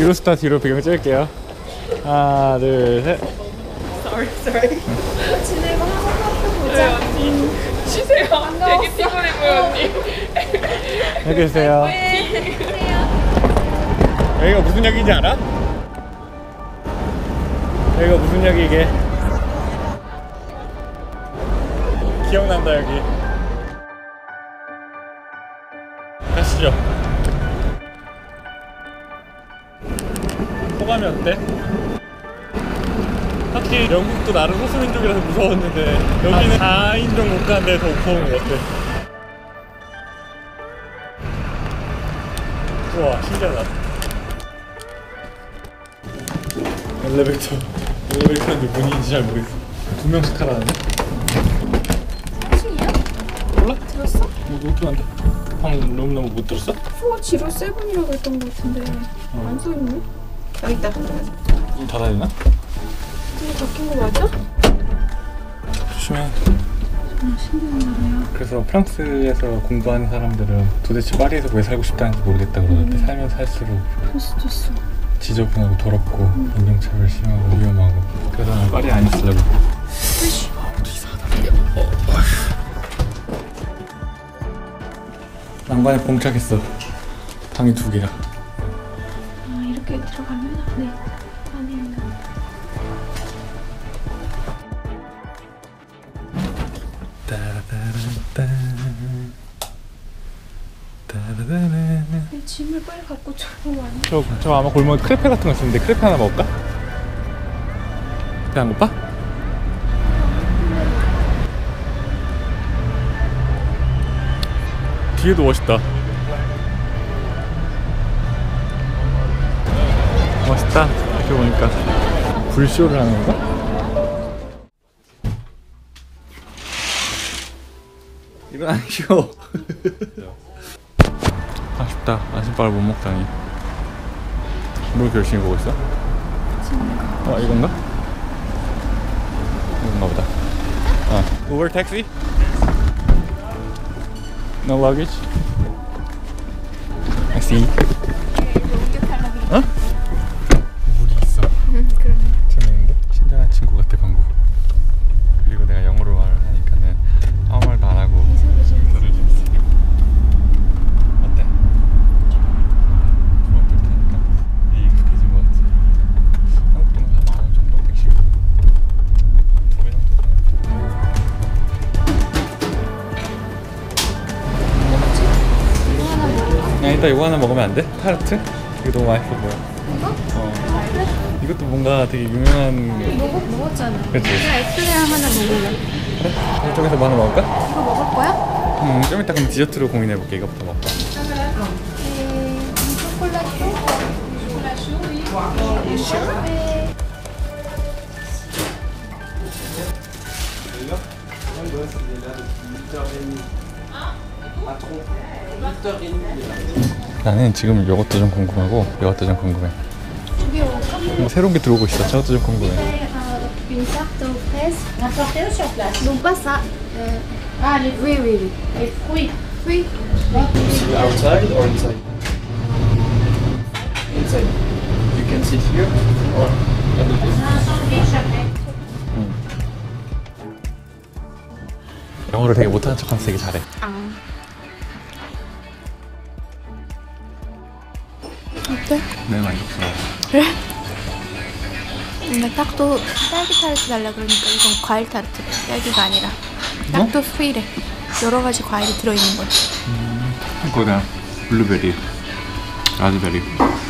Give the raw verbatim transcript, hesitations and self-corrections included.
유로스타 뒤로 배경 찍을게요. 하나, 둘, 셋. Sorry, sorry. 지내고 한번 보자. 네, 언니. 쉬세요. 되게 피곤해 보여, 언니. 여기 계세요. 네. 여기가 무슨 역인지 알아? 여기가 무슨 역이 이게? 기억난다 여기. 가시죠. 소감이 어때? 확실히 영국도 나름 소수민족이라서 무서웠는데 여기는 다인종 국가인데 더 무서운 것 같아. 우와 신기하다. 엘리베이터 엘리베이터인데 문인지 잘 모르겠어. 두 명씩 타라는데? 삼층이야? 몰라? 들었어? 뭐 그렇게 안 돼. 방금 너무너무 못 들었어? 포 지로 세븐이라고 했던 것 같은데 어. 안 써있네? 여기 있다. 문 닫아야 되나? 이거 바뀐 거 맞아? 조심해. 정말 신기한 나라야. 그래서 프랑스에서 공부하는 사람들은 도대체 파리에서 왜 살고 싶다는지 모르겠다 그러는데 음. 살면 살수록 그럴 수도 있어. 지저분하고 더럽고 음. 인종차별 심하고 위험하고 그래서 나는 파리 안 있으려고. 아, 또 이상하다. 어. 난관에 봉착했어. 방이 두 개야. 아 이렇게 들어가면 네 안에 있는. 짐을 빨리 갖고 들어가면 안 돼? 저, 저 아마 골목에 크레페 같은 거 있었는데 크레페 하나 먹을까? 배 안 고파? 뒤에도 멋있다. 멋있다. 이렇게 보니까 불쇼를 하는 건가? 이건 아니죠. 아쉽다. 아침밥을 못 먹다니. 뭘 열심히 보고 있어? 어 이건가? 이건가 보다. 아 Uber taxi? No luggage? I see. 어? 물이 있어. 응 그러네. 재밌는데? 친절한 친구 같아 방구. 그리고 내가 영어로 말을 하니까는 아무 말도 안 하고 인사를 좀 했어. 어때? 중학교 타니까 익숙해진 것 같아. 한국 돈은 한 만 원 정도 택시. 두 배 정도 되는. 그냥 이따 이거 하나 먹으면 안 돼? 타르트? 이거 너무 맛있어 보여. 이거? 어. 이것도 뭔가 되게 유명한. 먹어, 먹었잖아. 그치? 내가 에클레어 하나 먹을래. 그래? 이쪽에서 뭐 하나 먹을까? 이거 먹을 거야? 음, 좀 이따 그럼 디저트로 고민해볼게. 이거부터 먹자. 네. 초콜릿도? 네. 나는 지금 이것도 좀 궁금하고 이것도 좀 궁금해. 저기 올까? 뭐 새로운 게 들어오고 있어. 저것도 좀 궁금해. Une tarte aux fraises. Importée ou sur place? Non, pas ça. Euh... Ah, les fruits, oui, oui. Les fruits. Oui. Outside or inside? Inside. You can sit here or at the table. 음. 영어를 되게 못하는 척하면서 되게 잘해. 아. 어때? 네, 만족스러워. 그래? 근데 딱도 딸기 타르트 달라 그러니까 이건 과일 타르트래. 딸기가 아니라. 딱도 프리래. 여러 가지 과일이 들어있는 거지. 음, 이거다. 블루베리, 라즈베리.